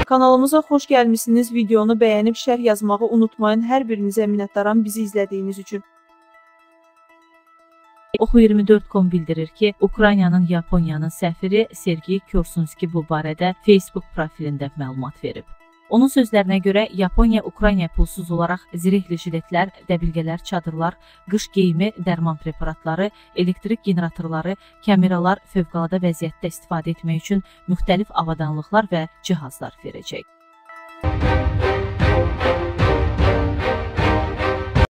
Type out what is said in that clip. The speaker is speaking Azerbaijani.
Kanalımıza xoş gəlmişsiniz. Videonu bəyənib şərh yazmağı unutmayın. Hər birinizə minnətdaram bizi izlədiyiniz üçün. Oxu24.com bildirir ki, Ukraynanın Yaponiyanın səfiri Sergey Korsunski bu barədə Facebook profilində məlumat verib. Onun sözlərinə görə Yaponiya Ukraynaya pulsuz olaraq zirehli jiletlər, dəbilqələr, çadırlar, qış geyimi, dərman preparatları, elektrik generatorları, kameralar, fövqəladə vəziyyətdə istifadə etmək üçün müxtəlif avadanlıqlar və cihazlar verəcək.